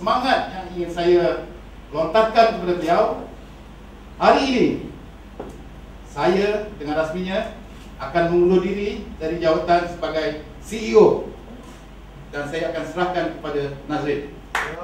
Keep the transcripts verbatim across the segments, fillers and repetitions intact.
semangat yang ingin saya lontarkan kepada beliau, hari ini saya dengan rasminya akan mengundur diri dari jawatan sebagai C E O dan saya akan serahkan kepada Nazrin.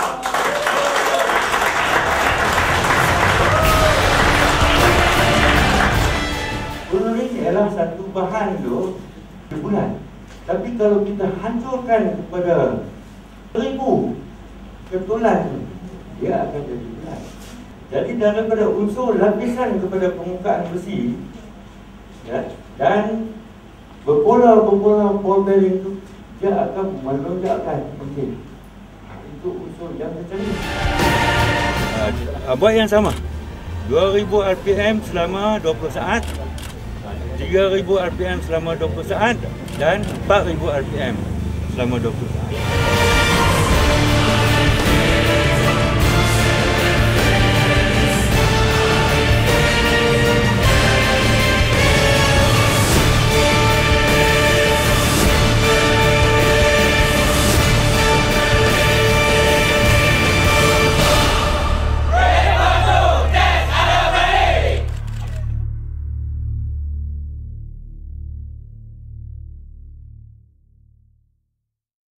Peluru ini adalah satu bahan tu sebulan. Tapi kalau kita hancurkan kepada seribu ketulan tu, dia akan jadi bulan. Jadi daripada unsur lapisan kepada permukaan besi, ya, dan berpola-berpola ball bearing tu, dia akan melonjakkan mesin. Itu unsur yang macam ni. Uh, buat yang sama, dua ribu R P M selama dua puluh saat, tiga ribu R P M selama dua puluh saat, dan empat ribu R P M selama dua puluh saat.